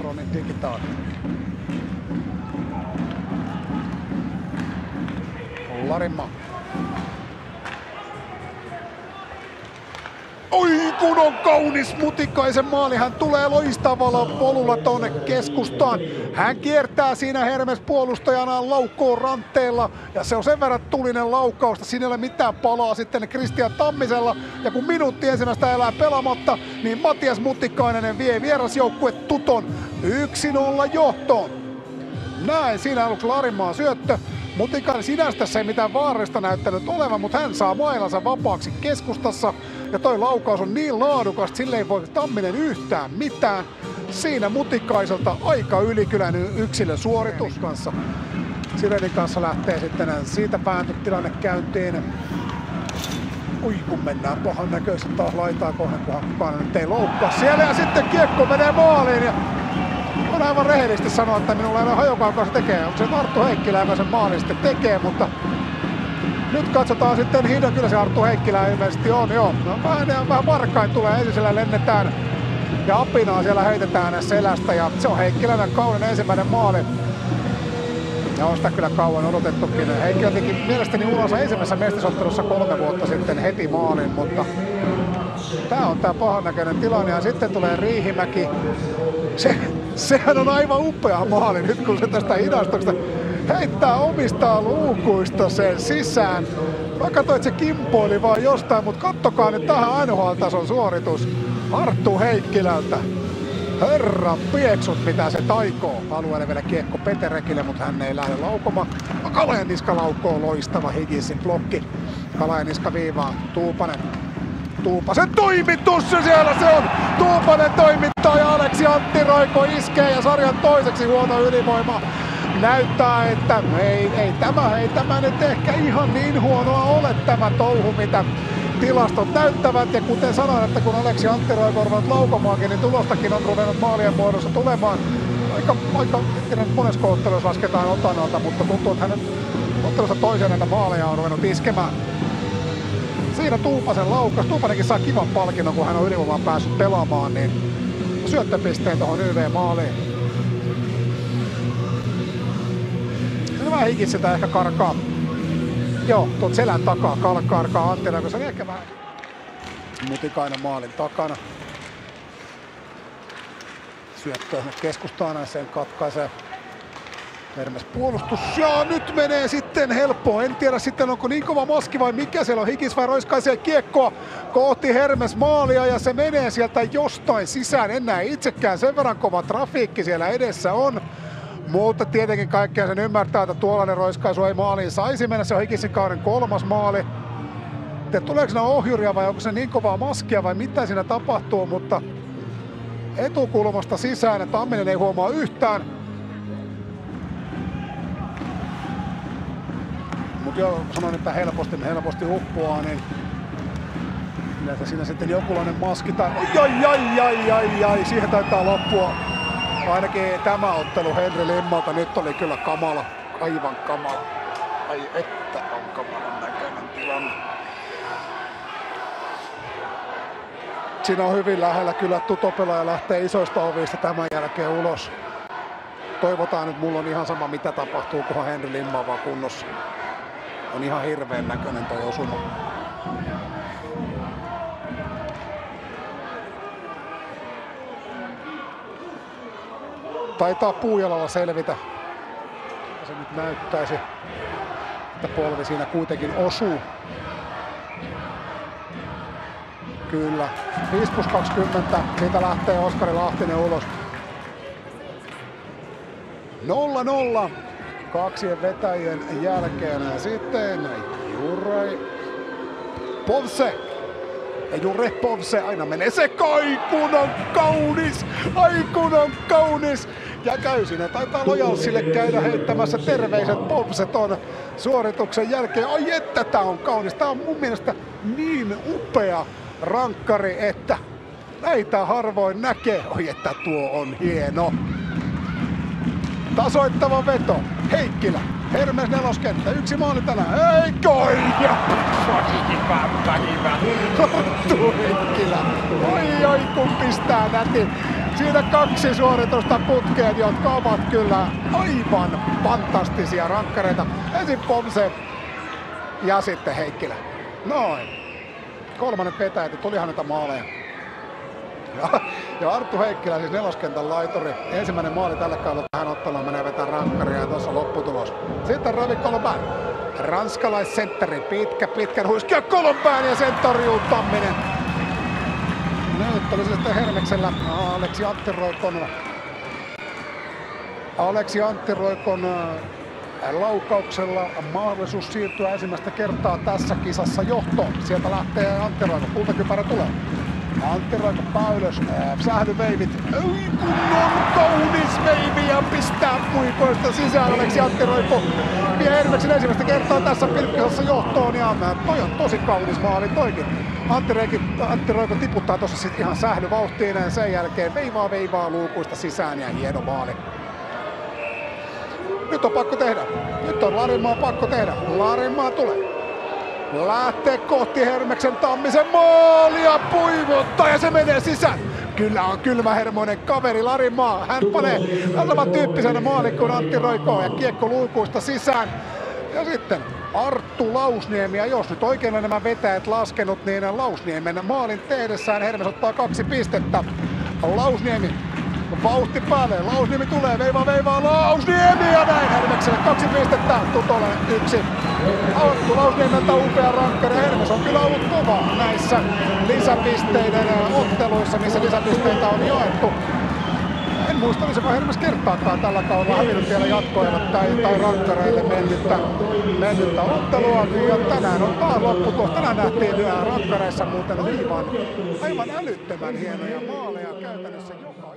Efronin digitaali. Larimma. Oi kun on kaunis Mutikaisen maali, hän tulee loistavalla polulla tuonne keskustaan. Hän kiertää siinä Hermes puolustajanaan laukkoon ranteella ja se on sen verran tulinen laukkausta, siinä ei ole mitään palaa sitten Kristian Tammisella. Ja kun minuutti ensimmäistä elää pelaamatta, niin Matias Mutikainen vie vierasjoukkue Tuton 1-0 johtoon. Näin siinä aluksi Larinmaan syöttö. Mutikainen sinänsä tässä ei mitään vaarallista näyttänyt olevan, mutta hän saa mailansa vapaaksi keskustassa. Ja toi laukaus on niin laadukas, että sille ei voi Tamminen yhtään mitään. Siinä Mutikaiselta aika ylikyläinen yksilösuoritus kanssa. Sirenin kanssa lähtee sitten siitä tilanne käyntiin. Ui kun mennään pahan näköisesti taas laitaa kohden, kunhan kukaan nyt ei loukkaa siellä. Ja sitten kiekko menee maaliin. Ja on aivan rehellisesti sanoa, että minulla ei ole hajukaan, joka se tekee. Onko se Arttu Heikkilä, joka sen maalin sitten tekee, mutta nyt katsotaan sitten Hidon, kyllä se Arttu Heikkilä ilmeisesti on, joo. No, vähän varkain tulee, ensin siellä lennetään ja apinaa siellä heitetään selästä ja se on Heikkilän kauden ensimmäinen maali. Ja on sitä kyllä kauan odotettukin. Heikkilä teki mielestäni uransa ensimmäisessä mestisottelussa 3 vuotta sitten heti maalin, mutta tää on tää pahan näköinen tilanne ja sitten tulee Riihimäki. Sehän on aivan upea maali nyt kun se tästä hidastuksesta heittää omista luukuista sen sisään. Mä katsoin, että se kimpoili vaan jostain, mutta kattokaa nyt tähän NHL-tason suoritus Arttu Heikkilältä. Herran pieksut, mitä se taikoo. Alueelle vielä kiekko Peterekille, mutta hän ei lähde laukomaan. Kalajaniska laukoo, loistava Higginsin blokki. Kalajaniska viivaa, Tuupasen toimitus ja siellä se on! Tuupanen toimittaa ja Aleksi Antti Roiko iskee ja sarjan toiseksi huono ylivoima. Näyttää, että ei tämä nyt ehkä ihan niin huonoa ole tämä touhu, mitä tilastot näyttävät. Ja kuten sanoin, että kun Aleksi Antti Roiko on ruvennut laukomaankin, niin tulostakin on ruvennut maalien muodossa tulemaan. Aika monesko ottelussa lasketaan Otanalta, mutta tuntuu, että hänen ottelussa toisen näitä maaleja on ruvennut iskemään. Siinä Tuupasen laukaus. Tuupanenkin saa kivan palkinnon, kun hän on ylivoimaan päässyt pelaamaan, niin syöttöpisteen tuohon YV-maaliin. Se vähän Higginsiltä ehkä karkaa. Joo, tuot selän takaa karkaa Anttila, kun se oli ehkä vähän Mutikainen maalin takana. Syöttö keskustaan, sen katkaisee. Hermes puolustus ja nyt menee sitten helppo. En tiedä sitten onko niin kova maski vai mikä siellä on. Higgins vai roiskaisee kiekkoa kohti Hermes maalia ja se menee sieltä jostain sisään. En näe itsekään, sen verran kova trafiikki siellä edessä on. Mutta tietenkin kaikkea sen ymmärtää, että tuollainen roiskaisu ei maaliin saisi mennä. Se on Higginsin kauden 3. maali. Tuleeko siinä ohjuria vai onko se niin kovaa maskia vai mitä siinä tapahtuu, mutta etukulmasta sisään ja Tamminen ei huomaa yhtään. Mutta joo, sanoin, että helposti uppoaa, niin yleensä siinä sitten jokulainen maski tai ai, siihen taitaa loppua. Ainakin tämä ottelu Henri Limmalta nyt oli kyllä kamala, aivan kamala. Ai että on kamalan näköinen tilanne. Siinä on hyvin lähellä kyllä Tutopelaaja lähtee isoista ovista tämän jälkeen ulos. Toivotaan nyt, mulla on ihan sama mitä tapahtuu, kunhan Henri Limma vaan kunnossa. On ihan hirveän näköinen toi osuma. Taitaa puujalalla selvitä. Se nyt näyttäisi, että polvi siinä kuitenkin osuu. Kyllä. 5+20. Siitä lähtee Oskari Lahtinen ulos. 0-0. Kaksien vetäjien jälkeen sitten Jure Povse aina menee se kun on kaunis ja käy siinä, taitaa Lojalsille käydä heittämässä terveiset Povse ton suorituksen jälkeen. Ai että tää on kaunis, tää on mun mielestä niin upea rankkari, että näitä harvoin näkee. Oi että tuo on hieno. Tasoittava veto. Heikkilä. Hermes neloskenttä. 1 maali tänään. Ei koija! Hyvä. Arttu Heikkilä. Oi kun pistää nätin. Siinä 2 suoritusta putkeen, jotka ovat kyllä aivan fantastisia rankkareita. Ensin Pomse ja sitten Heikkilä. Noin. Kolmannet vetäjät, tulihan näitä maaleja. Ja Arttu Heikkilä, siis neloskentän laituri. Ensimmäinen maali tällä kaudella tähän otteluun, menee vetää rankkaria ja tuossa lopputulos. Sitten Ravi Colomban. Ranskalaissentteri, pitkän huiskia Colomban ja sen torjuu Tamminen. Nyt oli sitten Hermeksellä Aleksi Anttiroikon laukauksella mahdollisuus siirtyä ensimmäistä kertaa tässä kisassa johtoon. Sieltä lähtee Anttiroiko, kultakypärä tulee. Anttiroiko Paulus, sählyveivit, kunnon kaunis veivi ja pistää puikoista sisään. Aleksi Anttiroiko vie Hermeksen ensimmäistä kertaa tässä pilkkisessa johtoon ja toi on tosi kaunis maali toikin. Antti Roiko tiputtaa tuossa sitten ihan sählyvauhtiin ja sen jälkeen veivaa luukuista sisään ja hieno maali. Nyt on pakko tehdä. Nyt on Larinmaa pakko tehdä. Larinmaa tulee. Lähtee kohti Hermeksen Tammisen maalia, puivuttaa ja se menee sisään. Kyllä on kylmähermoinen kaveri Larinmaa. Hän panee saman tyyppisenä maalin kuin Antti Roiko ja kiekko luukuista sisään. Ja sitten Arttu Lausniemi, ja jos nyt oikein on nämä vetäjät laskenut, niin Lausniemen maalin tehdessään Hermes ottaa 2 pistettä. Lausniemi vauhti päälle, Lausniemi tulee, veivaa Lausniemi ja näin Hermekselle 2 pistettä, Tutolle 1. Arttu Lausniemeltä upea rankkari. Hermes on kyllä ollut kova näissä lisäpisteiden otteluissa, missä lisäpisteitä on jaettu. En muista, olisiko Hermes kertaakaan tällä kaudella hävinnyt vielä jatkoajalle tai rankkareille mennyttä ottelua. Ja tänään on taas lopputulos. Tänään nähtiin rankkareissa muuten aivan älyttömän hienoja maaleja käytännössä joka